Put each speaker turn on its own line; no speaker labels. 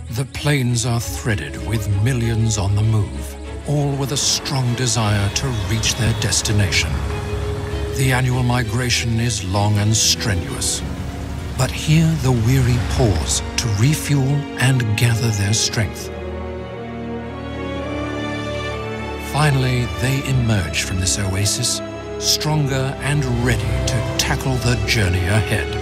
The plains are threaded with millions on the move, all with a strong desire to reach their destination. The annual migration is long and strenuous, but here the weary pause to refuel and gather their strength. Finally, they emerge from this oasis, stronger and ready to tackle the journey ahead.